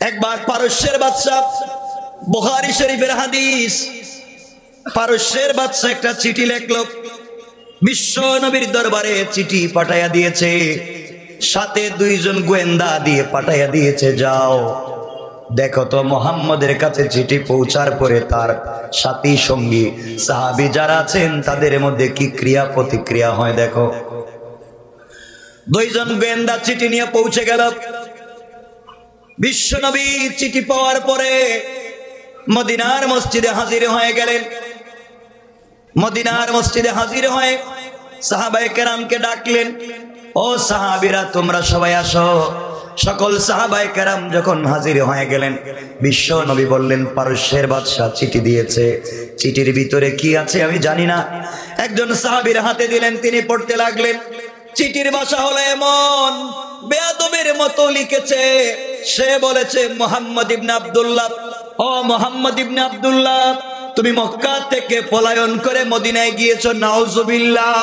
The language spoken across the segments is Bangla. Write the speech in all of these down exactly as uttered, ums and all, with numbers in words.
একবার পারস্যের বাদশা, বুখারী শরীফের হাদিস, পারস্যের বাদশা একটা চিঠি লিখলো, বিশ্ব নবীর দরবারে চিঠি পাঠাইয়া দিয়েছে, সাথে দুইজন গোয়েন্দা দিয়ে পাঠাইয়া দিয়েছে, যাও দেখো তো মুহাম্মদের কাছে চিঠি পৌঁছার পরে তার সাথী সঙ্গী সাহাবী যারা আছেন তাদের মধ্যে কি ক্রিয়া প্রতিক্রিয়া হয় দেখো। দুইজন গোয়েন্দা চিঠি নিয়ে পৌঁছে গেল। বিশ্বনবী চিঠি পাওয়ার পরে মদিনার মসজিদে হাজির হয়ে গেলেন। মদিনার মসজিদে হাজির হয়ে সাহাবায়ে কেরামকে ডাকলেন, ও সাহাবীরা তোমরা সবাই আসো। সকল সাহাবায়ে কেরাম যখন হাজির হয়ে গেলেন, বিশ্ব নবী বললেন, পারস্যের বাদশা চিঠি দিয়েছে, চিঠির ভিতরে কি আছে আমি জানি না। একজন সাহাবীর হাতে দিলেন, তিনি পড়তে লাগলেন। চিঠির ভাষা হলো এমন, বেয়াদবের মতো লিখেছে। সে বলেছে, মুহাম্মদ ইবনে আব্দুল্লাহ, ও মুহাম্মদ ইবনে আব্দুল্লাহ, তুমি মক্কা থেকে পলায়ন করে মদিনায় গিয়েছো, নাউজুবিল্লাহ।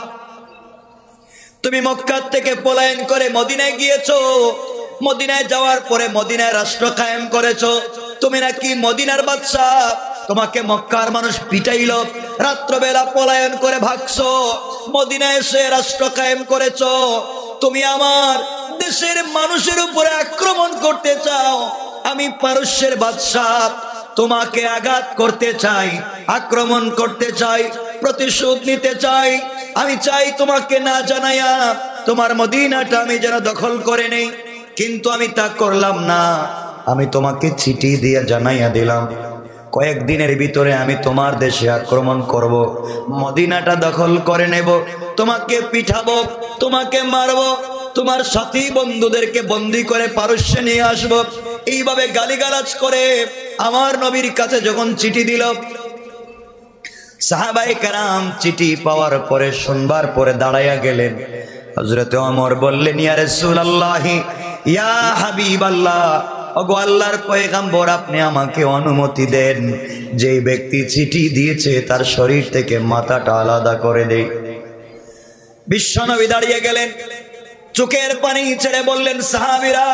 তুমি মক্কা থেকে পলায়ন করে মদিনায় গিয়েছো, মদিনায় যাওয়ার পরে মদিনায় রাষ্ট্র কায়েম করেছো। তুমি নাকি মদিনার বাদশা, তোমাকে মক্কার মানুষ পিটাইলো, রাত্রবেলা পলায়ন করে ভাগছো, মদিনায় এসে রাষ্ট্র কায়েম করেছো। তুমি আমার দেশের মানুষের উপরে আক্রমণ করতে চাও। আমি পারস্যের বাদশা, তোমাকে আঘাত করতে চাই, আক্রমণ করতে চাই, প্রতিশোধ নিতে চাই। আমি চাই তোমাকে না জানাইয়া তোমার মদিনাটা আমি যেন দখল করে নেই, কিন্তু আমি তা করলাম না। আমি তোমাকে চিঠি দিয়ে জানাইয়া দিলাম, কয়েকদিনের ভিতরে আমি তোমার দেশে আক্রমণ করব, মদিনাটা দখল করে নেব, তোমাকে পিঠাবো, তোমাকে মারবো, তোমার সাথী বন্ধুদেরকে বন্দী করে পারস্যে নিয়ে আসবো। এইভাবে গালিগালাজ করে আমার নবীর কাছে যখন চিঠি দিল, সাহাবায়ে কেরাম চিঠি পাওয়ার পরে শুনবার পরে দাঁড়াইয়া গেলেন। হযরত ওমর বললেন, ইয়া রাসূলুল্লাহ, ইয়া হাবিবাল্লাহ, ওগো আল্লাহর পয়গম্বর, আপনি আমাকে অনুমতি দেন যে ব্যক্তি চিঠি দিয়েছে তার শরীর থেকে মাথাটা আলাদা করে দেই। বিশ্বনবী দাঁড়িয়ে গেলেন, চোখের পানি ছেড়ে বললেন, সাহাবীরা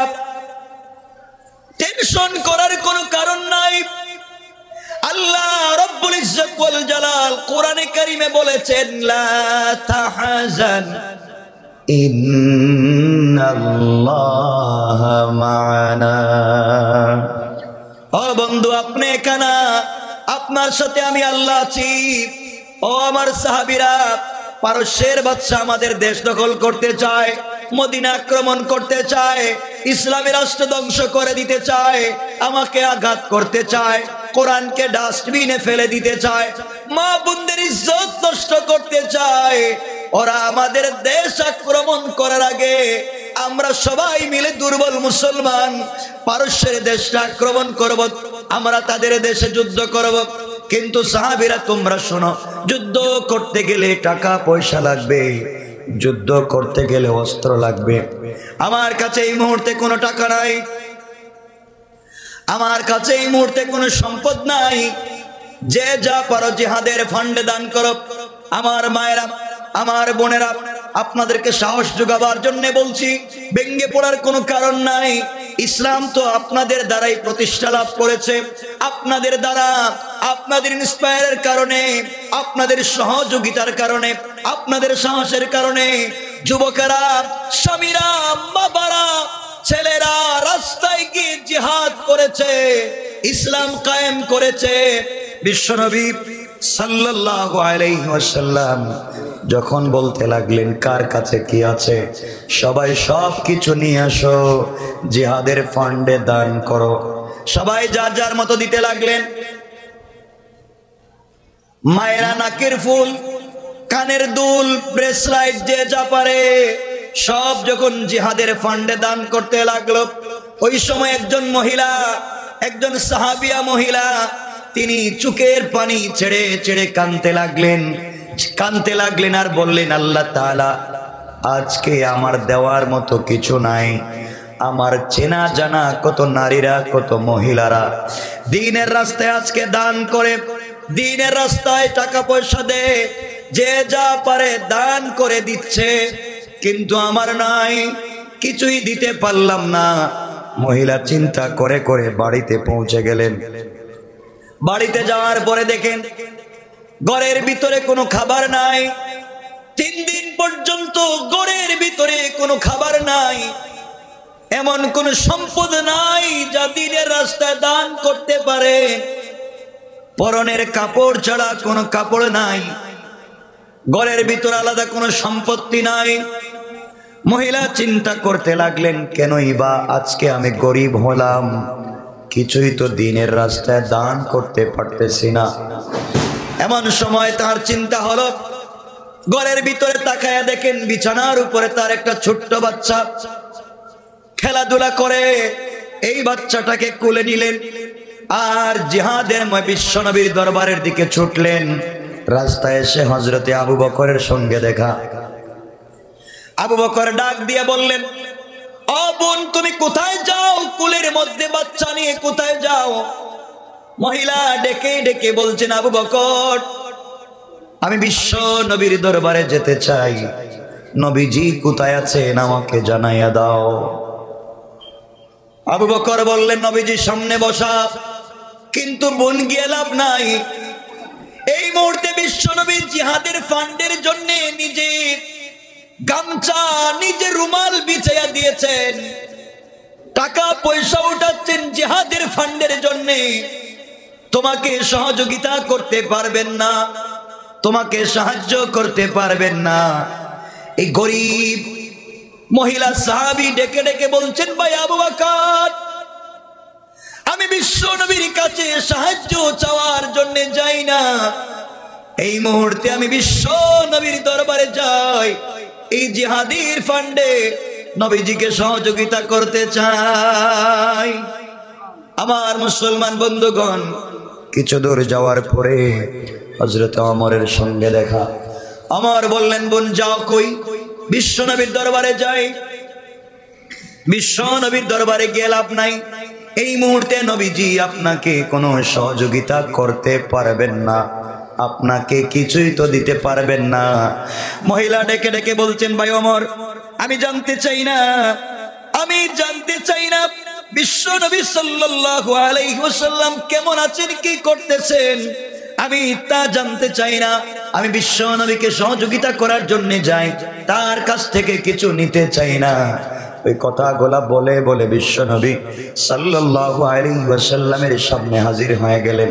টেনশন করার কোনো কারণ নাই। আল্লাহ রব্বুল ইজ্জত ওয়াল জালাল কোরআনে কারীমে বলেছেন, লা তাহজান ইন্নাল্লাহা মা'ানা। ও বন্ধু, আপনি এখানে, আপনার সাথে আমি আল্লাহ আছি। ও আমার সাহাবীরা, পারস্যের বাদশা আমাদের দেশ দখল করতে চায়, মদিনা আক্রমণ করতে চায়, ইসলামী রাষ্ট্র ধ্বংস করে দিতে চায়, আমাকে আঘাত করতে চায়, কোরআনকে ডাস্টবিনে ফেলে দিতে চায়, মা বোনদের ইজ্জত নষ্ট করতে চায়। ওরা আমাদের দেশ আক্রমণ করার আগে আমরা সবাই মিলে দুর্বল মুসলমান পারস্যের দেশটা আক্রমণ করব, আমরা তাদের দেশে যুদ্ধ করব। কিন্তু সাহাবীরা তোমরা শোনো, যুদ্ধ করতে গেলে টাকা পয়সা লাগবে, যুদ্ধ করতে গেলে অস্ত্র লাগবে। আমার কাছে এই মুহূর্তে কোনো টাকা নাই, আমার কাছে এই মুহূর্তে কোনো সম্পদ নাই। যে যা পারো জিহাদের ফান্ডে দান করো। আমার মায়েরা, আমার বোনেরা, আপনাদেরকে সাহস যোগাবার জন্য বলছি, ভেঙ্গে পড়ার কোনো কারণ নাই। ইসলাম তো আপনাদের দ্বারাই প্রতিষ্ঠা লাভ করেছে, আপনাদের দ্বারা, আপনাদের ইন্সপায়ারের কারণে, আপনাদের সহযোগিতার কারণে, আপনাদের সাহসের কারণে যুবকেরা, স্বামীরা, বাবারা, ছেলেরা রাস্তায় গিয়ে জিহাদ করেছে, ইসলাম কায়েম করেছে। বিশ্বনবী সাল্লাল্লাহু আলাইহি ওয়াসাল্লাম যখন বলতে লাগলেন, কার কাছে কি আছে, সবাই সব কিছু নিয়ে আসো, জিহাদের ফান্ডে দান করো। সবাই যার যার মতো দিতে লাগলেন। মায়েরা নাকের ফুল, কানের দুল, ব্রেসলাইট, যে যা পারে সব যখন জিহাদের ফান্ডে দান করতে লাগলো, ওই সময় একজন মহিলা, একজন সাহাবিয়া মহিলা, তিনি চোখের পানি ছেড়ে ছেড়ে কাঁদতে লাগলেন, কাঁদতে লাগলেন আর বললেন, আল্লাহ তাআলা, আজকে আমার দেওয়ার মতো কিছু নাই। আমার চেনা জানা কত নারীরা, কত মহিলারা দ্বীনের রাস্তায় আজকে দান করে, দ্বীনের রাস্তায় টাকা পয়সা দেয়, যে যা পারে দান করে দিচ্ছে, কিন্তু আমার নাই, কিছুই দিতে পারলাম না। মহিলা চিন্তা করে করে বাড়িতে পৌঁছে গেলেন। বাড়িতে যাওয়ার পরে দেখেন ঘরের ভিতরে কোনো খাবার নাই। তিন দিন পর্যন্ত ঘরের ভিতরে কোনো খাবার নাই, এমন কোন সম্পদ নাই যা দিনের রাস্তায় দান করতে পারে। পরনের কাপড় ছাড়া কোনো কাপড় নাই, ঘরের ভিতরে আলাদা কোনো সম্পত্তি নাই। মহিলা চিন্তা করতে লাগলেন, কেনই বা আজকে আমি গরিব হলাম, কিছুই তো দিনের রাস্তায় দান করতে পারতেছি না। এমন সময় তার চিন্তা হলো, ঘরের ভিতরে তাকায়া দেখেন বিছানার উপরে তার একটা ছোট্ট বাচ্চা খেলাধুলা করে। এই বাচ্চাটাকে কোলে নিলেন আর জিহাদের বিশ্ব নবীর দরবারের দিকে ছুটলেন। রাস্তায় এসে হযরতে আবু বকরের সঙ্গে দেখা। আবু বকর ডাক দিয়ে বললেন, ও বোন, তুমি কোথায় যাও? কুলের মধ্যে বাচ্চা নিয়ে কোথায় যাও? মহিলা ডেকে ডেকে বলছেন, আবু বকর, আমি বিশ্ব নবীর দরবারে যেতে চাই, নবীজি কোথায় আছেন আমাকে জানাইয়া দাও। আবু বকর বললেন, নবীজি সামনে বসা, কিন্তু বোন গিয়ে লাভ নাই। এই মুহূর্তে বিশ্ব নবী জিহাদের ফান্ডের জন্য নিজে গামছা নিজে রুমাল বিছাইয়া দিয়েছেন, টাকা পয়সা উঠাচ্ছেন জিহাদের ফান্ডের জন্য। তোমাকে সহযোগিতা করতে পারবেন না, তোমাকে সাহায্য করতে পারবেন না। এই গরিব মহিলা সাহাবী ডেকে ডেকে বলছেন, ভাই আবু বকর, আমি বিশ্ব নবীর কাছে সাহায্য চাওয়ার জন্য যাই না, এই মুহূর্তে আমি বিশ্ব নবীর দরবারে যাই, এই জিহাদের ফান্ডে নবীজিকে সহযোগিতা করতে চাই। আমার মুসলমান বন্ধুগণ, কিছু দূর যাওয়ার পরে হযরত ওমরের সঙ্গে দেখা। ওমর বললেন, বোন যাও কই? বিশ্ব নবীর দরবারে যাই। বিশ্ব নবীর দরবারে গিয়ে লাভ নাই, এই মুহূর্তে নবীজি আপনাকে কোনো সহযোগিতা করতে পারবেন না, আপনাকে কিছুই তো দিতে পারবেন না। মহিলা ডেকে ডেকে বলছেন, ভাই ওমর, আমি জানতে চাই না, আমি জানতে চাই না বিশ্ব নবী সাল্লাল্লাহু আলাইহি ওয়াসাল্লাম কেমন আছেন, কি করতেছেন, আমি তা জানতে চাই না। আমি বিশ্ব নবীকে সহযোগিতা করার জন্য যাই, তার কাছ থেকে কিছু নিতে চাই না। ওই কথাগুলা বলে বলে বিশ্ব নবী সাল্লাল্লাহু আলাইহি ওয়াসাল্লামের সামনে হাজির হয়ে গেলেন।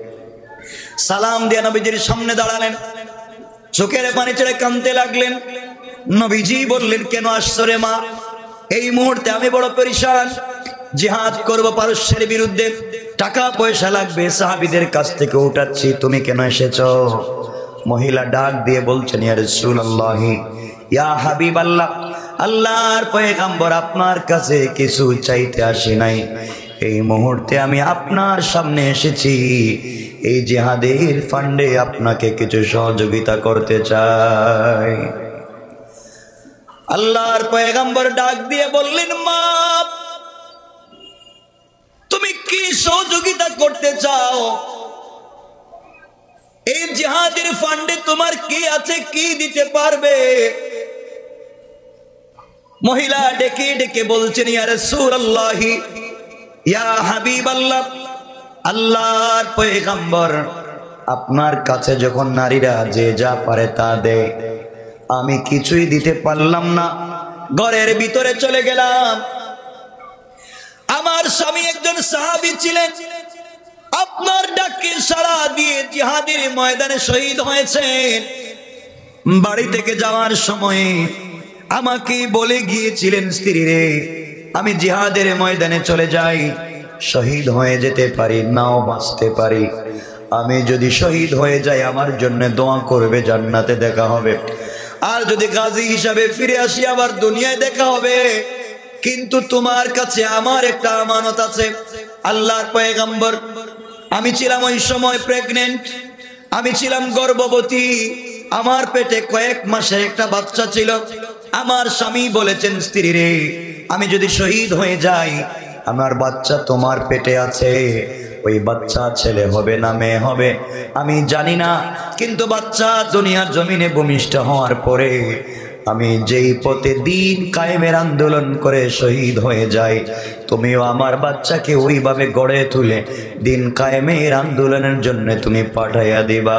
সালাম দিয়ে নবীজির সামনে দাঁড়ালেন, চোখের পানি ছেড়ে কাঁদতে লাগলেন। নবীজি বললেন, কেন আসছো রে মা? এই মুহূর্তে আমি বড় পরিশান, জিহাদ করব পারস্যের বিরুদ্ধে, টাকা পয়সা লাগবে, সাহাবীদের কাছ থেকে উঠাচ্ছি, তুমি কেন এসেছো? মহিলা ডাক দিয়ে বলছেন, ইয়া রাসূলুল্লাহ, ইয়া হাবিবাল্লাহ, আল্লাহর পয়গম্বর, আপনার কাছে কিছু চাইতে আসি নাই, এই মুহূর্তে আমি আপনার সামনে এসেছি, এই জিহাদের ফান্ডে আপনাকে কিছু সহযোগিতা করতে চাই। আল্লাহর পয়গম্বর ডাক দিয়ে বললেন, মা, তুমি কি সহযোগিতা করতে চাও? এই জিহাদের ফান্ডে তোমার কি আছে, কি দিতে পারবে? মহিলা ডেকে ডেকে বলছেন, ইয়া রাসূলুল্লাহ, ইয়া হাবিবাল্লাহ, আল্লাহর পয়গম্বর, আপনার কাছে যখন নারীরা যে যা পারে তা দেয়, আমি কিছুই দিতে পারলাম না, ঘরের ভিতরে চলে গেলাম। আমার স্বামী একজন সাহাবী ছিলেন, আপনার ডাকে সাড়া দিয়ে জিহাদের ময়দানে শহীদ হয়েছেন। বাড়ি থেকে যাওয়ার সময় আমাকে বলে গিয়েছিলেন, স্ত্রী রে, আমি জিহাদের ময়দানে চলে যাই, শহীদ হয়ে যেতে পারি, নাও বাঁচতে পারি, আমি যদি শহীদ হয়ে যাই আমার জন্য দোয়া করবে, জান্নাতে দেখা হবে, আর যদি গাজী হিসাবে ফিরে আসি আবার দুনিয়ায় দেখা হবে, কিন্তু তোমার কাছে আমার একটা আমানত আছে। আল্লাহর পয়গম্বর, আমি ছিলাম ওই সময় প্রেগনেন্ট, আমি ছিলাম গর্ভবতী, আমার পেটে কয়েক মাসের একটা বাচ্চা ছিল। আমার স্বামী বলেছেন, স্ত্রী রে, আমি যদি শহীদ হয়ে যাই, আমার বাচ্চা তোমার পেটে আছে, ওই বাচ্চা ছেলে হবে না মেয়ে হবে আমি জানি না, কিন্তু বাচ্চা দুনিয়ার জমিনে ভূমিষ্ঠ হওয়ার পরে আমি যেই পথে দিন কায়েমের আন্দোলন করে শহীদ হয়ে যাই, তুমিও আমার বাচ্চাকে ওইভাবে গড়ে তুলে দিন কায়েমের আন্দোলনের জন্য তুমি পাঠাইয়া দিবা।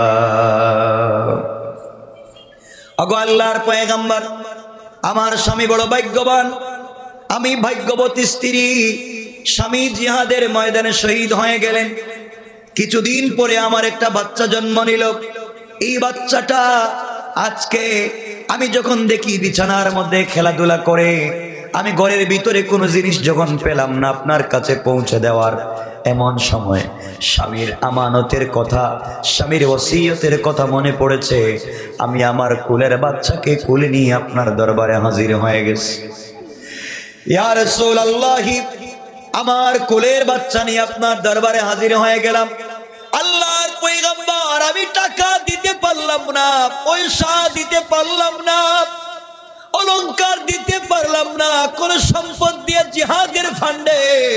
আগো আল্লাহর পয়গম্বর, আমার স্বামী বড় ভাগ্যবান, আমি ভাগ্যবতী স্ত্রী। স্বামী জিহাদের ময়দানে শহীদ হয়ে গেলেন। কিছুদিন পরে আমার একটা বাচ্চা জন্ম নিল। এই বাচ্চাটা আজকে আমি যখন দেখি বিছানার মধ্যে খেলাধুলা করে, আমি ঘরের ভিতরে কোনো জিনিস যখন পেলাম না আপনার কাছে পৌঁছে দেওয়ার, এমন সময় স্বামীর আমানতের কথা, স্বামীর ওসিয়তের কথা মনে পড়েছে। আমি আমার কুলের বাচ্চাকে কুলে নিয়ে আপনার দরবারে হাজির হয়ে গেছি। ইয়া রাসূলুল্লাহ, আমার কুলের বাচ্চা নিয়ে আপনার দরবারে হাজির হয়ে গেলাম। আল্লাহর পয়গম্বর, আমি টাকা দিতে পারলাম না, পয়সা দিতে পারলাম না, অলংকার দিতে পারলাম না, কোন সম্পদ দিয়ে জিহাদের ফান্ডে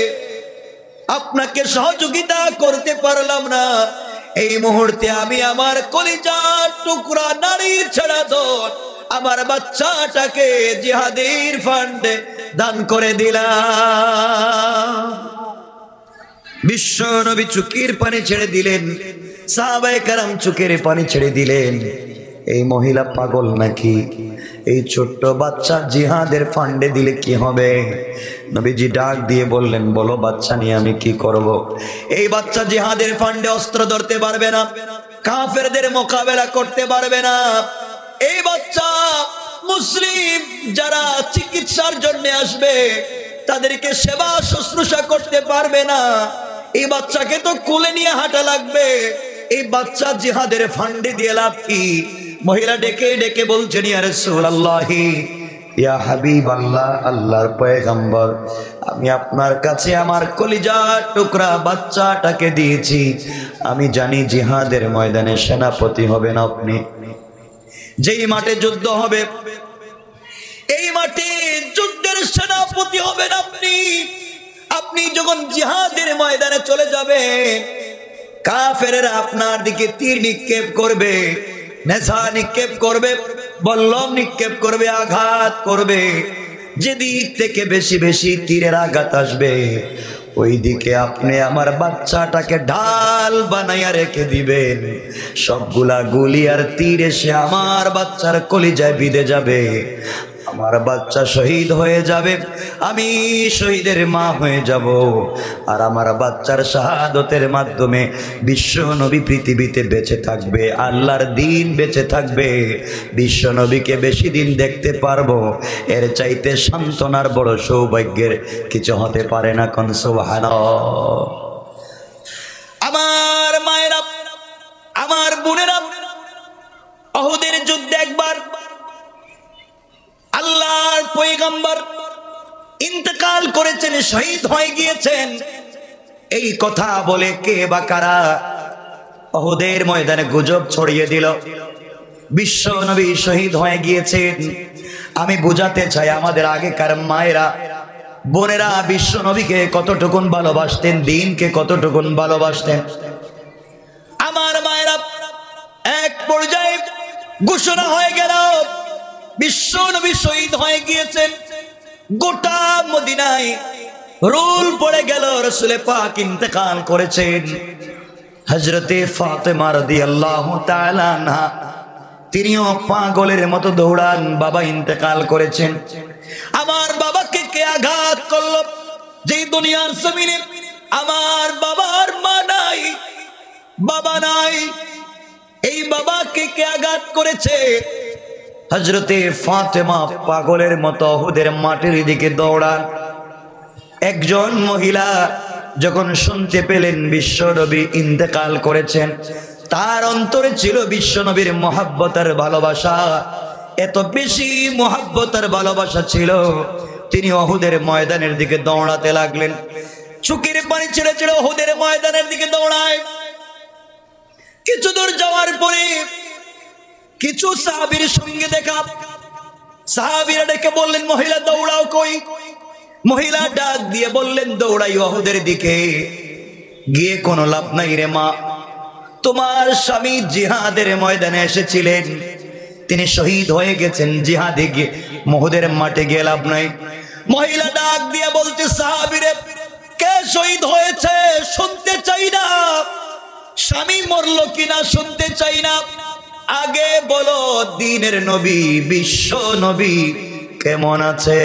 আপনাকে সহযোগিতা করতে পারলাম না। এই মুহূর্তে আমি আমার কলিজার টুকরা নারী ছেড়া দর আমার বাচ্চাটাকে জিহাদের ফান্ডে দান করে দিলাম। বিশ্ব নবী চোখের পানি ছেড়ে দিলেন, সাহাবায়ে কেরাম চোখের পানি ছেড়ে দিলেন। এই মহিলা পাগল নাকি? এই ছোট্ট বাচ্চা জিহাদের ফান্ডে দিলে কি হবে? নবীজি ডাক দিয়ে বললেন, বলো বাচ্চা নিয়ে আমি কি করব? এই বাচ্চা জিহাদের ফান্ডে অস্ত্র ধরতে পারবে না, কাফেরদের মোকাবেলা করতে পারবে না। এই বাচ্চা মুসলিম যারা চিকিৎসার জন্য আসবে তাদেরকে সেবা শুশ্রূষা করতে পারবে না। এই বাচ্চাকে তো কোলে নিয়ে হাঁটা লাগবে। এই বাচ্চা জিহাদের ফান্ডে দিয়ে লাভ কি? মহিলা ডেকে ডেকে বলছেন, ইয়া রাসূলুল্লাহ, ইয়া হাবিবাল্লাহ, আল্লাহর পয়গম্বর, আমি আপনার কাছে আমার কলিজার টুকরা বাচ্চাটাকে দিয়েছি। আমি জানি জিহাদের ময়দানে সেনাপতি হবেন আপনি। যেই মাঠে যুদ্ধ হবে, এই মাঠে যুদ্ধের সেনাপতি হবেন আপনি। আপনি যখন জিহাদের ময়দানে চলে যাবে, কাফেরেরা আপনার দিকে তীর নিক্ষেপ করবে, নেশা নিক্ষেপ করবে, বল্লম নিক্ষেপ করবে, আঘাত করবে। যেদিক থেকে বেশি বেশি তীরের আঘাত আসবে, ওই দিকে আপনি আমার বাচ্চাটাকে ঢাল বানাইয়া রেখে দিবেন। সবগুলা গুলি আর তীর এসে আমার বাচ্চার কলিজায় বিঁধে যাবে। আমার বাচ্চা শহীদ হয়ে যাবে, আমি শহীদের মা হয়ে যাব। আর আমার বাচ্চার শাহাদতের মাধ্যমে বিশ্ব নবী পৃথিবীতে বেঁচে থাকবে, আল্লাহর দিন বেঁচে থাকবে। বিশ্ব নবীকে বেশি দিন দেখতে পারবো, এর চাইতে সান্ত্বনার বড় সৌভাগ্যের কিছু হতে পারে না। কোন সুবহানাল্লাহ। আমার মায়েরা, আমার বোনেরা, উহুদের যুদ্ধে একবার আল্লাহর পয়গম্বর ইন্তেকাল করেছেন, শহীদ হয়ে গিয়েছেন। এই কথা বলে কে বা কারা উহুদের ময়দানে গুজব ছড়িয়ে দিল বিশ্ব নবী শহীদ হয়ে গিয়েছেন। আমি বুঝাতে চাই, আমাদের আগেকার মায়েরা বোনেরা বিশ্ব নবীকে কতটুকুন ভালোবাসতেন, দিনকে কতটুকুন ভালোবাসতেন। আমার মায়েরা, এক পর্যায়ে ঘোষণা হয়ে গেল বিশ্ব নবী শহীদ হয়ে গিয়েছেন। গোটা মদিনায় রোল পড়ে গেল, রাসূল পাক ইন্তেকাল করেছেন। হযরতে ফাতেমা রাদিয়াল্লাহু তাআলা আনহা, তিনিও পাগলের মতো দৌড়ান, বাবা ইন্তেকাল করেছেন। আমার বাবাকে কে আঘাত করলো? যে দুনিয়ার জমিনে আমার বাবার মা নাই, বাবা নাই, এই বাবাকে কে আঘাত করেছে? হযরতে ফাতেমা পাগলের মতো উহুদের মাটির দিকে দৌড়ান। একজন মহিলা যখন শুনতে পেলেন বিশ্ব নবী ইন্তেকাল করেছেন, তার অন্তরে ছিল বিশ্ব নবীর মহব্বত আর ভালোবাসা। এত বেশি মহব্বত আর ভালোবাসা ছিল, তিনি উহুদের ময়দানের দিকে দৌড়াতে লাগলেন। চোখের পানি ছেড়ে ছেড়ে উহুদের ময়দানের দিকে দৌড়ায়। কিছু দূর যাওয়ার পরে কিছু সাহাবীর সঙ্গে দেখা। সাহাবীরা ডেকে বললেন, মহিলা দৌড়াও কই? মহিলা ডাক দিয়ে বললেন, দৌড়াই উহুদের দিকে। গিয়ে কোনো লাভ নাই রে মা, তোমার স্বামী জিহাদের ময়দানে এসেছিলেন, তিনি শহীদ হয়ে গেছেন জিহাদে গিয়ে, উহুদের মাঠে গিয়ে লাভ নাই। মহিলা ডাক দিয়ে বলতে, সাহাবীরে কে শহীদ হয়েছে শুনতে চাই না, স্বামী মরল কিনা শুনতে চাই না, আগে বলো দ্বীনের নবী বিশ্ব নবী কেমন আছে।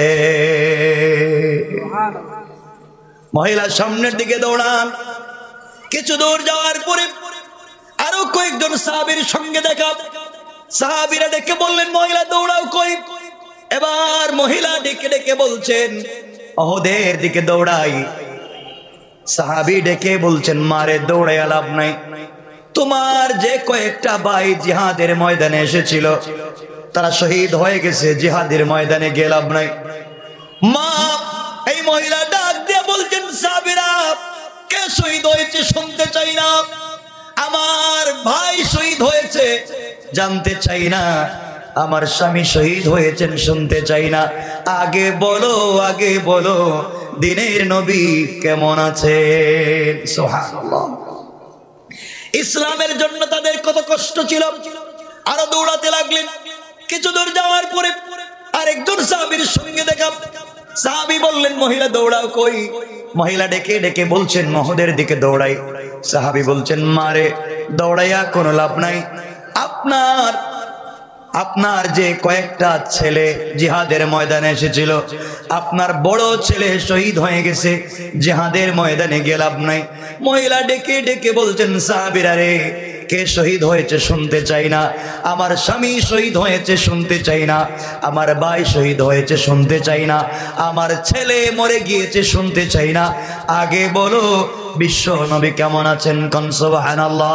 মহিলা সামনের দিকে দৌড়ান। কিছু দূর যাওয়ার পরে আরো কয়েকজন সাহাবীর সঙ্গে দেখা। সাহাবীরা ডেকে বললেন, মহিলা দৌড়াও কই। এবার মহিলা ডেকে ডেকে বলছেন, উহুদের দিকে দৌড়াই। সাহাবী ডেকে বলছেন, মারে দৌড়াইয়া লাভ নাই, তোমার যে কয়েকটা ভাই জিহাদের ময়দানে এসেছিল তারা শহীদ হয়ে গেছে, জিহাদের ময়দানে গিয়ে লাভ নাই। মা এই মহিলা ডাক দিয়ে বলছেন, সাহাবীরা কে শহীদ হয়েছে শুনতে চাই না, আমার ভাই শহীদ হয়েছে জানতে চাই না, আমার স্বামী শহীদ হয়েছেন শুনতে চাই না, আগে বলো আগে বলো দ্বীনের নবী কেমন আছে। সুবহানাল্লাহ। ইসলামের জন্য তাদের কত কষ্ট ছিল। আরো দৌড়াতে লাগলেন। কিছু দূর যাওয়ার পরে আরেকজন সাহাবীর সঙ্গে দেখা। সাহাবী বললেন, মহিলা দৌড়াও কই। মহিলা ডেকে ডেকে বলছেন, উহুদের দিকে দৌড়াই। সাহাবী বলছেন, মারে দৌড়াইয়া কোনো লাভ নাই, আপনার আপনার যে কয়েকটা ছেলে জিহাদের ময়দানে এসেছিল, আপনার বড় ছেলে শহীদ হয়ে গেছে, জিহাদের ময়দানে গিয়ে লাভ নাই। মহিলা ডেকে ডেকে বলছেন, সাহাবীরা রে কে শহীদ হয়েছে শুনতে চাই না, আমার স্বামী শহীদ হয়েছে শুনতে চাই না, আমার ভাই শহীদ হয়েছে শুনতে চাই না, আমার ছেলে মরে গিয়েছে শুনতে চাই না, আগে বলো বিশ্ব নবী কেমন আছেন। কোন সুবহানাল্লাহ।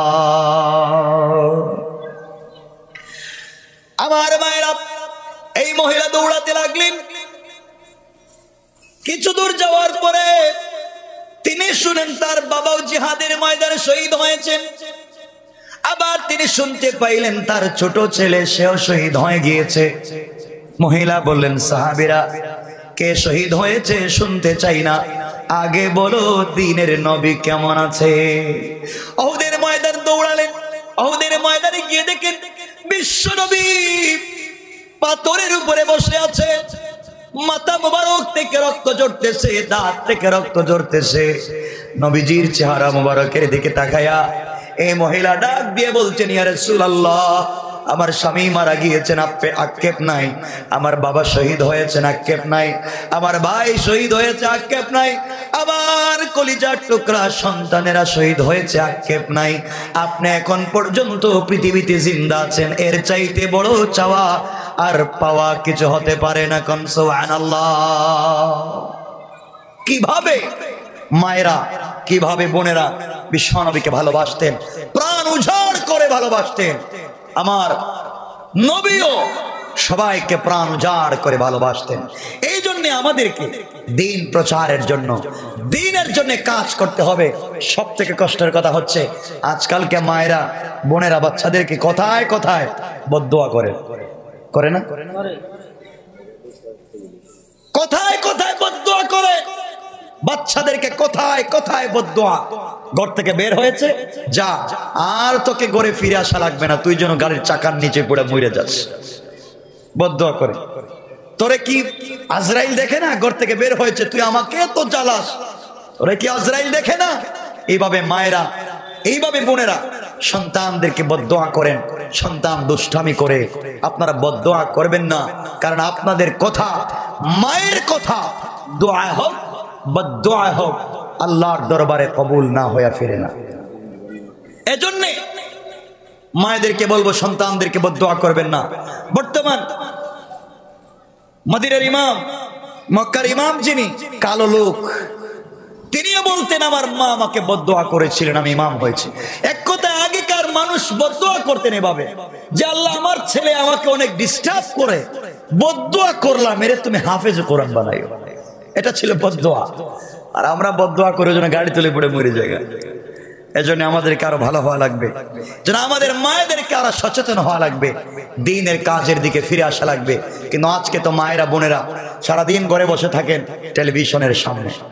আমার মায়েরা, এই মহিলা দৌড়াতে লাগলেন। কিছু দূর যাওয়ার পরে তিনি শুনেন তার বাবাও জিহাদের ময়দানে শহীদ হয়েছেন। আবার তিনি শুনতে পাইলেন তার ছোট ছেলে সেও শহীদ হয়ে গিয়েছে। মহিলা বললেন, সাহাবীরা কে শহীদ হয়েছে শুনতে চাই না, আগে বলো দ্বীনের নবী কেমন আছে। উহুদের ময়দান দৌড়ালেন। উহুদের ময়দানে গিয়ে দেখেন বিশ্ব নবী পাথরের উপরে বসে আছে, মাথা মোবারক থেকে রক্ত ঝরতেছে, দাঁত থেকে রক্ত ঝরতেছে। নবীজির চেহারা মোবারকের দিকে তাকায়া এই মহিলা ডাক দিয়ে বলছেন, ইয়া রাসূলুল্লাহ, আমার স্বামী মারা গিয়েছেন, আপনি আক্ষেপ নাই, আমার বাবা শহীদ হয়েছেন, আক্ষেপ নাই, আমার ভাই শহীদ হয়েছে, আক্ষেপ নাই, আমার কলিজার টুকরা সন্তানেরা শহীদ হয়েছে, আক্ষেপ নাই, আপনি এখন পর্যন্ত পৃথিবীতে জিন্দা আছেন, এর চাইতে বড় চাওয়া আর পাওয়া কিছু হতে পারে না। কোন সুবহানাল্লাহ। কিভাবে মায়েরা, কিভাবে বোনেরা বিশ্বনবীকে ভালোবাসতেন, প্রাণ উজাড় করে ভালোবাসতেন। আমার নবীও সবাইকে প্রাণ উজাড় করে ভালোবাসতেন। এই জন্য আমাদেরকে দ্বীন প্রচারের জন্য, দ্বীনের জন্য কাজ করতে হবে। সব থেকে কষ্টের কথা হচ্ছে আজকালকে মায়েরা বোনেরা বাচ্চাদেরকে কথায় কথায় বদদোয়া করে, করে না? কথায় কথায় বদদোয়া করে, বাচ্চাদেরকে কোথায় কোথায় বদদোয়া। ঘর থেকে বের হয়েছে, যা আর তোকে ঘরে ফিরে আসা লাগবে না, তুই যেন গাড়ির চাকার নিচে পড়ে মরে যাস, বদদোয়া করে। তোরে কি আজরাইল দেখে না? ঘর থেকে বের হয়েছে, তুই আমাকে তো জ্বালাস, তোরে কি আজরাইল দেখে না? এইভাবে মায়েরা, এইভাবে বোনেরা সন্তানদেরকে বদদোয়া করেন। সন্তান দুষ্টামি করে, আপনারা বদদোয়া করবেন না, কারণ আপনাদের কথা, মায়ের কথা দোয়া হোক বদদোয়া হোক, আল্লাহর দরবারে কবুল না হয়ে ফিরে না। এজন্য মায়েদেরকে বলবো সন্তানদেরকে বদদোয়া করবেন না। বর্তমান মদিনার ইমাম, মক্কার ইমাম যিনি কালো লোক, তিনিও বলতেন আমার মা আমাকে বদদোয়া করেছিলেন, আমি ইমাম হয়েছি। এক কথা আগেকার মানুষ বদদোয়া করতেন এভাবে যে আল্লাহ আমার ছেলে আমাকে অনেক ডিস্টার্ব করে, বদদোয়া করলাম এরে তুমি হাফেজ কোরআন বানাইও। এটা ছিল বদদোয়া। আর আমরা বদদোয়া করে যেন গাড়ি তুলে পড়ে মরে যায়। এজন্য আমাদেরকে আরো ভালো হওয়া লাগবে, যেন আমাদের মায়েদেরকে আরো সচেতন হওয়া লাগবে, দ্বীনের কাজের দিকে ফিরে আসা লাগবে। কিন্তু আজকে তো মায়েরা বোনেরা সারাদিন ঘরে বসে থাকেন টেলিভিশনের সামনে,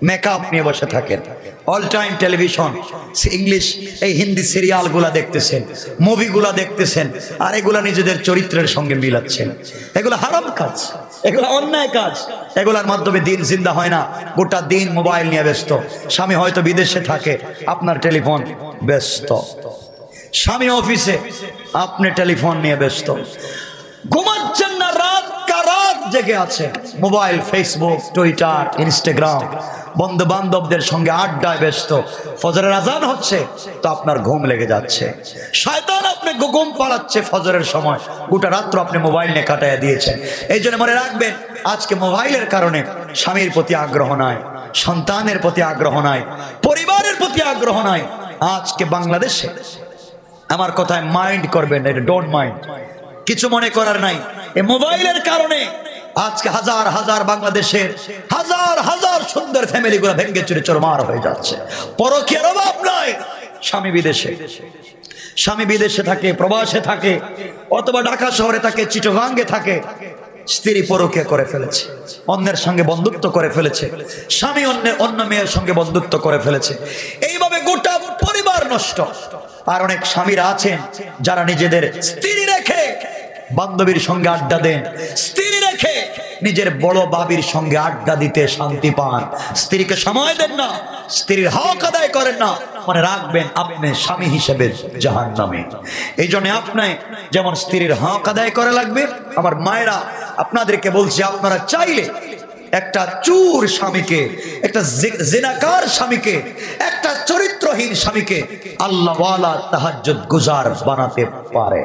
মেকআপ নিয়ে বসে থাকেন, অল টাইম টেলিভিশন, ইংলিশ এই হিন্দি সিরিয়ালগুলা দেখতেছেন, মুভিগুলা দেখতেছেন, আর এগুলা নিজেদের চরিত্রের সঙ্গে মিলাচ্ছেন। এগুলো হারাম কাজ, এগুলো অন্যায় কাজ, এগুলার মাধ্যমে দিন জিন্দা হয় না। গোটা দিন মোবাইল নিয়ে ব্যস্ত, স্বামী হয়তো বিদেশে থাকে, আপনার টেলিফোন ব্যস্ত, স্বামী অফিসে, আপনি টেলিফোন নিয়ে ব্যস্ত, ঘুমাচ্ছেন না, রাত কা রাত জেগে আছে, মোবাইল, ফেসবুক, টুইটার, ইনস্টাগ্রাম, বন্ধু বান্ধবদের সঙ্গে আড্ডায় ব্যস্ত। ফজরের আজান হচ্ছে তো আপনার ঘুম লেগে যাচ্ছে, শয়তান আপনি ঘুম পাড়াচ্ছে ফজরের সময়, গোটা রাত্র আপনি মোবাইল নিয়ে কাটাইয়া দিয়েছেন। এই জন্য মনে রাখবেন, আজকে মোবাইলের কারণে স্বামীর প্রতি আগ্রহ নাই, সন্তানের প্রতি আগ্রহ নাই, পরিবারের প্রতি আগ্রহ নাই। আজকে বাংলাদেশে, আমার কথায় মাইন্ড করবেন, এটা ডোন্ট মাইন্ড, কিছু মনে করার নাই, এই মোবাইলের কারণে আজকে হাজার হাজার বাংলাদেশের হাজার হাজার সুন্দর ফ্যামিলি গুলো ভেঙে চুরে চোরমার হয়ে যাচ্ছে। পরকীয়ার অভাব নাই, স্বামী বিদেশে, স্বামী বিদেশে থাকে, প্রবাসে থাকে, অথবা ঢাকা শহরে থাকে, চিটাগাঙ্গে থাকে, স্ত্রী পরকীয়া করে ফেলেছে, অন্যের সঙ্গে বন্ধুত্ব করে ফেলেছে, স্বামী অন্যের অন্য মেয়ের সঙ্গে বন্ধুত্ব করে ফেলেছে, এইভাবে গোটা পরিবার নষ্ট। আর অনেক স্বামীরা আছেন যারা নিজেদের স্ত্রী রেখে বান্ধবীর সঙ্গে আড্ডা দেন, স্ত্রী রেখে নিজের বড় বাবির সঙ্গে আড্ডা দিতে শান্তি পান, স্ত্রীকে সময় দেন না, স্ত্রীর হক আদায় করেন না। মনে রাখবেন, আপনি স্বামী হিসেবে জাহান্নামে। এই জন্য আপনি যেমন স্ত্রীর হক আদায় করা লাগবে। আমার মায়েরা, আপনাদেরকে বলছি, আপনারা চাইলে একটা চুর স্বামীকে, একটা জিনাকার স্বামীকে, একটা চরিত্রহীন স্বামীকে আল্লাহওয়ালা তাহাজ্জুদ গুজার বানাতে পারেন।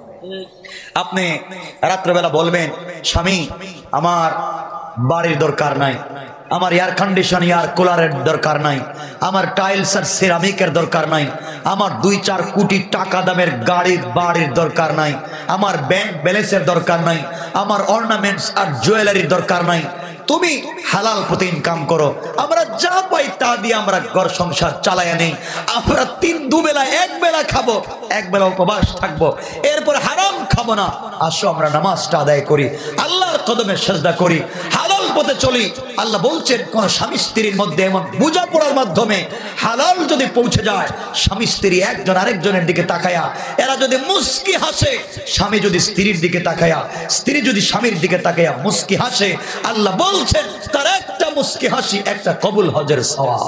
আপনি রাত্রেবেলা বলবেন, স্বামী আমার বাড়ির দরকার নাই, আমার এয়ার কন্ডিশন এয়ার কুলারের দরকার নাই, আমার টাইলস আর সিরামিকের দরকার নাই, আমার দুই চার কোটি টাকা দামের গাড়ির বাড়ির দরকার নাই, আমার ব্যাংক ব্যালেন্সের দরকার নাই, আমার অর্নামেন্টস আর জুয়েলারির দরকার নাই, তুমি হালাল পথে ইনকাম করো, আমরা যা পাই তা দিয়ে আমরা ঘর সংসার চালাইয়া নেই, আমরা তিন দুবেলা এক বেলা খাবো, এক বেলা উপবাস থাকবো, এরপর হারাম খাবো না। আসো আমরা নামাজটা আদায় করি, আল্লাহর কদমে সেজদা করি, হালাল পথে চলি। আল্লাহ বলছেন, কোন স্বামী স্ত্রীর মধ্যে এমন বোঝাপড়ার মাধ্যমে হালাল যদি পৌঁছে যায়, স্বামী স্ত্রী একজন আরেকজনের দিকে তাকায়া এরা যদি মুস্কি হাসে, স্বামী যদি স্ত্রীর দিকে তাকায়া, স্ত্রী যদি স্বামীর দিকে তাকায়া মুস্কি হাসে, আল্লাহ বলছেন তার একটা মুস্কি হাসি একটা কবুল হজের সওয়াব।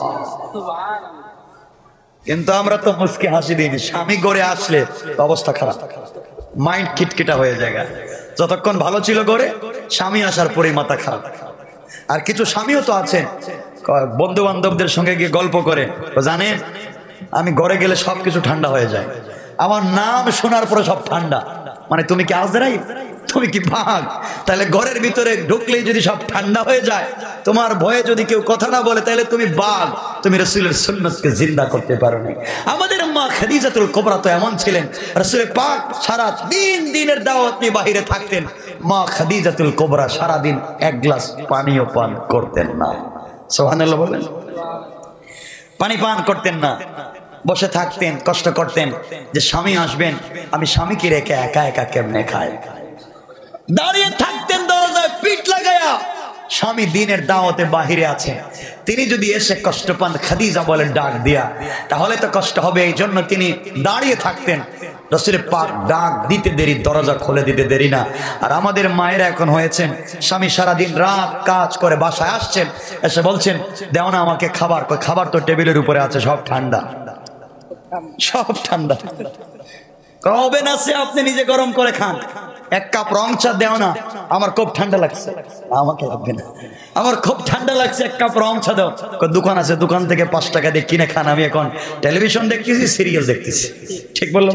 কিন্তু আমরা তো মুস্কি হাসি দিই, স্বামী গড়ে আসলে অবস্থা খারাপ, মাইন্ড খিটখিটা হয়ে যায়। যতক্ষণ ভালো ছিল গড়ে, স্বামী আসার পরে মাথা খারাপ। আর কিছু স্বামীও তো আছেন, বন্ধু বান্ধবদের সঙ্গে গিয়ে গল্প করে, জানেন আমি ঘরে গেলে সবকিছু ঠান্ডা হয়ে যায়, আমার নাম শোনার পরে সব ঠান্ডা। মানে তুমি কি আজরাই, তুমি কি ভাগ? তাহলে ঘরের ভিতরে ঢুকলেই যদি সব ঠান্ডা হয়ে যায়, তোমার ভয়ে যদি কেউ কথা না বলে, তাহলে তুমি বাঘ, তুমি রাসূলের সুন্নাতকে জিন্দা করতে পারো না। আমাদের মা খাদিজাতুল কুবরা তো এমন ছিলেন, রাসূল পাক সারা দিন দিনের দাওয়াত নিয়ে বাহিরে থাকতেন, মা খাদিজাতুল কুবরা সারা দিন এক গ্লাস পানিও পান করতেন না। সুবহানাল্লাহ বলেন, পানি পান করতেন না, বসে থাকতেন, কষ্ট করতেন যে স্বামী আসবেন, আমি স্বামীকে রেখে একা একা কেমনে খাই। দাঁড়িয়ে থাকতেন দরজায় পিঠ লাগায়া, স্বামী দিনের দাওয়াতে বাহিরে আছে, তিনি যদি এসে কষ্ট পান, খাদিজা বলেন ডাক দিয়া, তাহলে তো কষ্ট হবে। এই জন্য তিনি দাঁড়িয়ে থাকতেন, রাসূল পাক ডাক দিতে দেরি, দরজা খুলে দিতে দেরি না। আর আমাদের মায়েরা এখন হয়েছেন, স্বামী সারাদিন রাত কাজ করে বাসায় আসছেন, এসে বলছেন দেও না আমাকে খাবার, খাবার তো টেবিলের উপরে আছে, সব ঠান্ডা, সব ঠান্ডা। কবে না সে আপনি নিজে গরম করে খান, এক কাপ রং চা দেও না, আমার খুব ঠান্ডা লাগছে, আমাকে লাগবে না, আমার খুব ঠান্ডা লাগছে, এক কাপ রং চা দাও। দোকান আছে, দোকান থেকে পাঁচ টাকা দিয়ে কিনে খান, আমি এখন টেলিভিশন দেখতেছি, সিরিয়াল দেখতেছি। ঠিক বললাম?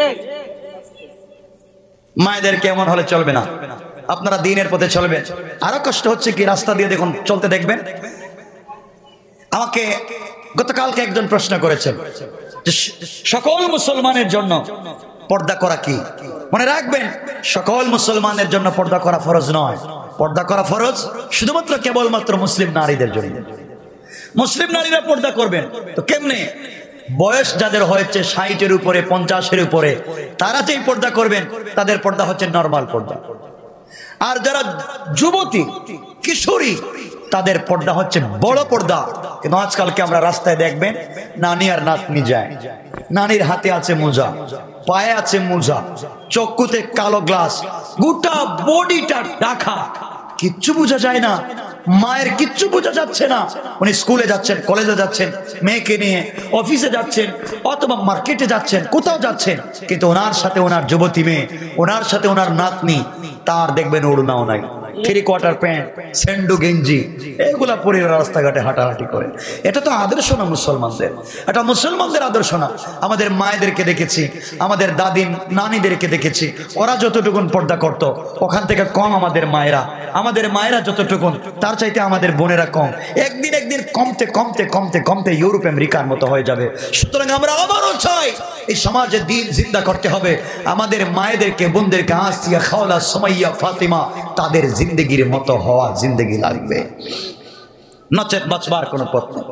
মায়েদের কেমন হলে চলবে না, আপনারা দিনের পথে চলবেন। আরো কষ্ট হচ্ছে কি, রাস্তা দিয়ে দেখুন চলতে দেখবেন। আমাকে গতকালকে একজন প্রশ্ন করেছেন যে সকল মুসলমানের জন্য পর্দা করা কি? মনে রাখবেন, সকল মুসলমানের জন্য পর্দা করা ফরজ নয়, পর্দা করা ফরজ শুধুমাত্র কেবলমাত্র মুসলিম নারীদের জন্য। মুসলিম নারীরা পর্দা করবেন তো কেমনে? বয়স যাদের হয়েছে ষাটের উপরে, পঞ্চাশের উপরে, তারা যেই পর্দা করবেন তাদের পর্দা হচ্ছে নরমাল পর্দা। আর যারা যুবতী, কিশোরী, তাদের পর্দা হচ্ছে বড় পর্দা। কিন্তু আজকালকে আমরা রাস্তায় দেখবেন নানি আর নাতনি যায়, নানির হাতে আছে মোজা, পায়ে আছে মোজা, চক্ষুতে কালো গ্লাস, গোটা বডিটা ঢাকা, কিচ্ছু বোঝা যায় না, মায়ের কিচ্ছু বোঝা যাচ্ছে না। উনি স্কুলে যাচ্ছেন, কলেজে যাচ্ছেন, মেয়েকে নিয়ে অফিসে যাচ্ছেন অথবা মার্কেটে যাচ্ছেন, কোথাও যাচ্ছেন, কিন্তু ওনার সাথে ওনার যুবতী মেয়ে, ওনার সাথে ওনার নাতনি, তার দেখবেন ওড়নাও নাই, থ্রি কোয়ার্টার প্যান্ট, স্যান্ডো গেঞ্জি, এগুলা পরে রাস্তাঘাটে হাঁটাহাঁটি করে। এটা তো আদর্শ না মুসলমানদের, এটা মুসলমানদের আদর্শ না। আমাদের মায়েদেরকে দেখেছি, আমাদের দাদি নানিদেরকে দেখেছি, ওরা যতটুকুন পর্দা করত ওখান থেকে কম আমাদের মায়েরা, আমাদের মায়েরা যতটুকুন তার চাইতে আমাদের বোনেরা কম। একদিন একদিন কমতে কমতে কমতে কমতে ইউরোপ আমেরিকার মতো হয়ে যাবে। সুতরাং আমরা আবারও চাই এই সমাজে দিন জিন্দা করতে হবে। আমাদের মায়েদেরকে, বোনদেরকে, আসিয়া, খাওলা, সুমাইয়া, ফাতিমা, তাদের জিন্দগির মতো হওয়া জিন্দগি লাগবে, নচেত বাঁচবার কোনো পথ নেই।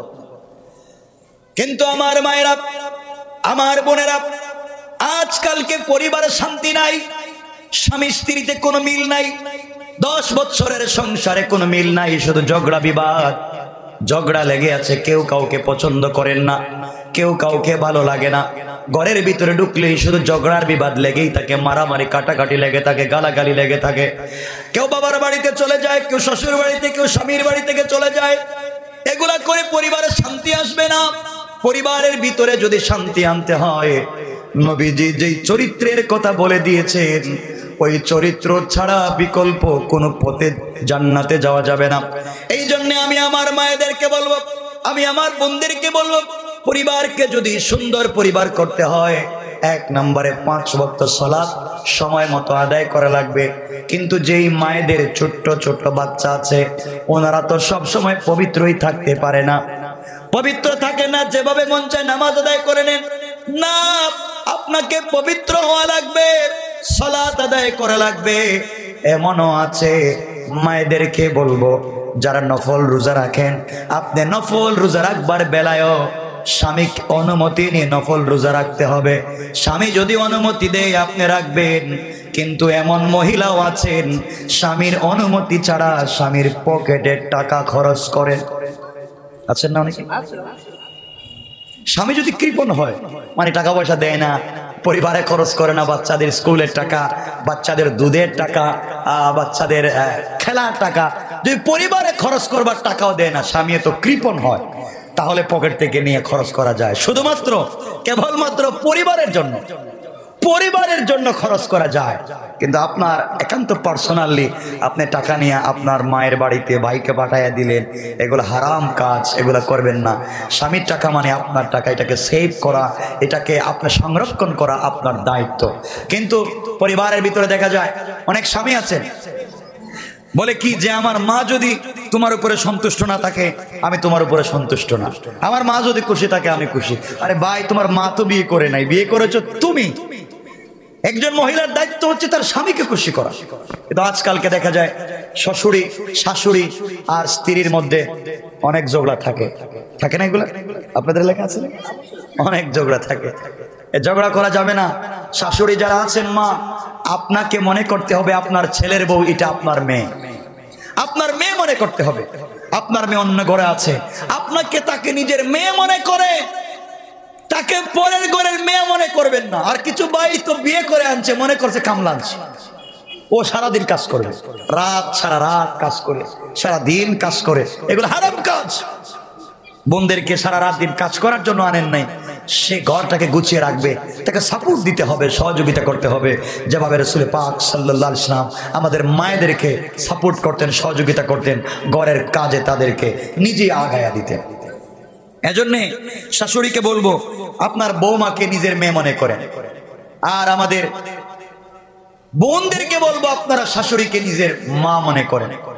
কিন্তু আমার মায়েরা, আমার বোনেরা, আজকালকে পরিবারে শান্তি নাই, স্বামী স্ত্রীতে কোনো মিল নাই, দশ বছরের সংসারে কোনো মিল নাই, শুধু ঝগড়া বিবাদ, ঝগড়া লেগে আছে, কেউ কাউকে পছন্দ করেন না, কেউ কাউকে ভালো লাগে না, ঘরের ভিতরে ঢুকলেই শুধু ঝগড়ার বিবাদ লেগেই থাকে, মারামারি কাটাকাটি লেগে থাকে, গালাগালি লেগে থাকে। কেউ বাবার বাড়িতে চলে যায়, কেউ শ্বশুর বাড়িতে, কেউ স্বামীর বাড়ি থেকে চলে যায়। এগুলা করে পরিবারে শান্তি আসবে না। পরিবারের ভিতরে যদি শান্তি আনতে হয়, নবীজি যেই চরিত্রের কথা বলে দিয়েছেন, ওই চরিত্র ছাড়া বিকল্প কোনো পথে জান্নাতে যাওয়া যাবে না। এই জন্য আমি আমার মায়েদেরকে বলবো, আমি আমার বোনদেরকে বলবো, পরিবারকে যদি সুন্দর পরিবার করতে হয়, এক নম্বরে পাঁচ ওয়াক্ত সালাত সময় মতো আদায় করা লাগবে। কিন্তু যেই মায়েদের ছোট্ট ছোট্ট বাচ্চা আছে, ওনারা তো সব সময় পবিত্রই থাকতে পারে না, পবিত্র থাকে না, যেভাবে মন চায় নামাজ আদায় করে নেন না। আপনাকে পবিত্র হওয়া লাগবে, সালাত আদায় করা লাগবে। এমনও আছে, মায়েদেরকে বলবো যারা নফল রোজা রাখেন, আপনি নফল রোজা রাখবার বেলায়ও স্বামী অনুমতি নিয়ে নফল রোজা রাখতে হবে। স্বামী যদি অনুমতি দেয় আপনি রাখবেন, কিন্তু এমন মহিলাও আছেন স্বামীর অনুমতি ছাড়া স্বামীর পকেটে টাকা খরচ করেন, আছেন না অনেকে? স্বামী যদি কৃপণ হয়, মানে টাকা পয়সা দেয় না, পরিবারে খরচ করে না, বাচ্চাদের স্কুলের টাকা, বাচ্চাদের দুধের টাকা, বাচ্চাদের খেলার টাকা, যদি পরিবারে খরচ করবার টাকাও দেয় না, স্বামী তো কৃপণ হয়, তাহলে পকেট থেকে নিয়ে খরচ করা যায়। শুধুমাত্র কেবলমাত্র পরিবারের জন্য, পরিবারের জন্য খরচ করা যায়। কিন্তু আপনার একান্ত পার্সোনালি আপনি টাকা নিয়ে আপনার মায়ের বাড়িতে ভাইকে পাঠাইয়া দিলেন, এগুলো হারাম কাজ, এগুলো করবেন না। স্বামীর টাকা মানে আপনার টাকা, এটাকে সেভ করা, এটাকে আপনার সংরক্ষণ করা আপনার দায়িত্ব। কিন্তু পরিবারের ভিতরে দেখা যায় অনেক স্বামী আছেন বলে কি, যে আমার মা যদি তোমার উপরে সন্তুষ্ট না থাকে আমি তোমার উপরে সন্তুষ্ট না, আমার মা যদি খুশি থাকে আমি খুশি। আরে ভাই, তোমার মা তো বিয়ে করে নাই, বিয়ে করেছো তুমি। একজন মহিলার দায়িত্ব হচ্ছে তার স্বামীকে খুশি করা। কিন্তু আজকালকে দেখা যায় শ্বশুরি, শাশুড়ি আর স্ত্রীর মধ্যে অনেক ঝগড়া থাকে, থাকে না? এগুলা আপনাদের এলাকা আছে, অনেক ঝগড়া থাকে। ঝগড়া করা যাবে না। শাশুড়ি যারা আছেন, মা, আপনাকে মনে করতে হবে আপনার ছেলের বউ এটা আপনার মেয়ে, আপনার মেয়ে মনে করতে হবে। আপনার মেয়ে অন্য ঘরে আছে, আপনাকে তাকে নিজের মেয়ে মনে করে, তাকে পরের ঘরের মেয়ে মনে করবেন না। আর কিছু ভাই তো বিয়ে করে আনছে, মনে করছে কামলা আনছে, ও সারাদিন কাজ করবে, রাত সারা রাত কাজ করে, সারাদিন কাজ করে, এগুলো হারাম কাজ। বোনদেরকে সারা রাত দিন কাজ করার জন্য আনেন নাই, সে ঘরটাকে গুছিয়ে রাখবে, তাকে সাপোর্ট দিতে হবে, সহযোগিতা করতে হবে। যেভাবে রাসূল পাক সাল্লাল্লাহু আলাইহি ওয়াসাল্লাম আমাদের মায়েদেরকে সাপোর্ট করতেন, সহযোগিতা করতেন, ঘরের কাজে তাদেরকে নিজেই আগায়া দিতেন। এজন্যে শাশুড়িকে বলবো আপনার বৌমাকে নিজের মেয়ে মনে করেন, আর আমাদের বোনদেরকে বলবো আপনারা শাশুড়িকে নিজের মা মনে করেন।